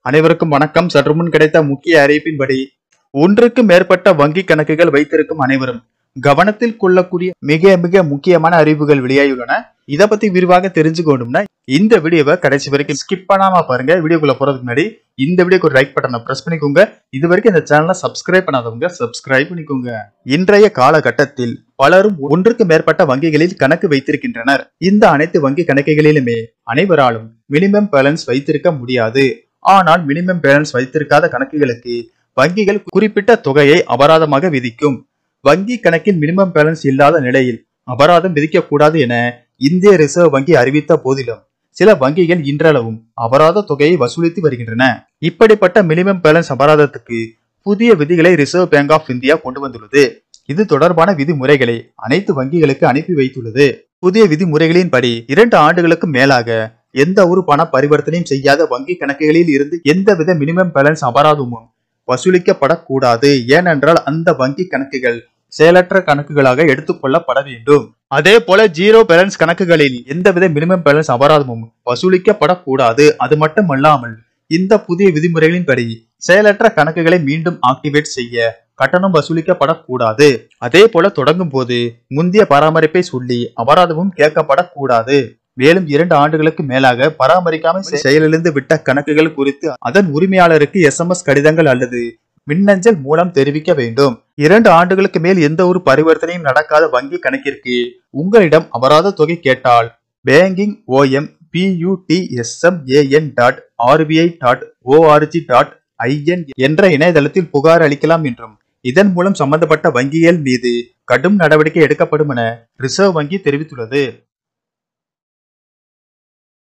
அனைவருக்கும் வணக்கம். சற்று முன் கிடைத்த முக்கிய அறிவிப்பின்படி ஒன்றுக்கு மேற்பட்ட வங்கி கணக்குகள் வைத்திருக்கும் அனைவரும் கவனத்தில் கொள்ளக்கூடிய மிக மிக முக்கியமான அறிவிப்புகள் வெளியாகியுள்ளன. இதை பத்தி விரிவாக தெரிஞ்சுக்கணும்னா இந்த வீடியோவை கடைசி வரைக்கும் ஸ்கிப் பண்ணாம பாருங்க. வீடியோக்குள்ள போறதுக்கு முன்னாடி இந்த வீடியோக்கு ஒரு லைக் பட்டனை பிரஸ் பண்ணிக்கோங்க. இது வரைக்கும் இந்த சேனலை சப்ஸ்கிரைப் பண்ணாதவங்க சப்ஸ்கிரைப் பண்ணிக்கோங்க. இன்றைய காலகட்டத்தில் பலரும் ஒன்றுக்கு மேற்பட்ட வங்கிகளில் கணக்கு வைத்திருக்கின்றனர். இந்த அனைத்து வங்கி கணக்குகளிலுமே அனைவராலும் மினிமம் பேலன்ஸ் வைத்திருக்க முடியாது. ஆனால் மினிமம் பேலன்ஸ் வைத்திருக்காத கணக்குகளுக்கு வங்கிகள் குறிப்பிட்ட தொகையை அபராதமாக விதிக்கும். வங்கி கணக்கில் மினிமம் பேலன்ஸ் இல்லாத நிலையில் அபராதம் விதிக்கக்கூடாது என இந்திய ரிசர்வ் வங்கி அறிவித்த போதிலும் சில வங்கிகள் இன்றளவும் அபராத தொகையை வசூலித்து வருகின்றன. இப்படிப்பட்ட மினிமம் பேலன்ஸ் அபராதத்துக்கு புதிய விதிகளை ரிசர்வ் பேங்க் ஆஃப் இந்தியா கொண்டு வந்துள்ளது. இது தொடர்பான விதிமுறைகளை அனைத்து வங்கிகளுக்கு அனுப்பி வைத்துள்ளது. புதிய விதிமுறைகளின்படி 2 ஆண்டுகளுக்கு மேலாக எந்த ஒரு பண பரிவர்த்தனையும் செய்யாத வங்கி கணக்குகளில் இருந்து எந்தவித மினிமம் பேலன்ஸ் அபராதமும் வசூலிக்கப்படக்கூடாது. ஏனென்றால் அந்த வங்கி கணக்குகள் செயலற்ற கணக்குகளாக எடுத்துக்கொள்ளப்பட வேண்டும். அதே போல ஜீரோ பேலன்ஸ் கணக்குகளில் எந்தவித மினிமம் பேலன்ஸ் அபராதமும் வசூலிக்கப்படக்கூடாது. அது மட்டுமல்லாமல் இந்த புதிய விதிமுறைகளின்படி செயலற்ற கணக்குகளை மீண்டும் ஆக்டிவேட் செய்ய கட்டணம் வசூலிக்கப்படக்கூடாது. அதே போல தொடங்கும் போது முந்தைய பராமரிப்பை சொல்லி அபராதமும் கேட்கப்படக்கூடாது. மேலும் 2 ஆண்டுகளுக்கு மேலாக பராமரிக்காமல் செயலிழந்து விட்ட கணக்குகள் குறித்து அதன் உரிமையாளருக்கு SMS கடிதங்கள் அல்லது மின்னஞ்சல் மூலம் தெரிவிக்க வேண்டும். 2 ஆண்டுகளுக்கு மேல் எந்த ஒரு பரிவர்த்தனையும் நடக்காத வங்கி கணக்கிற்கு உங்களிடம் அபராத தொகை கேட்டால் banking.putsamam.rbi.org.in என்ற இணையதளத்தில் புகார் அளிக்கலாம் என்றும் இதன் மூலம் சம்பந்தப்பட்ட வங்கிகள் மீது கடும் நடவடிக்கை எடுக்கப்படும் என ரிசர்வ் வங்கி தெரிவித்துள்ளது.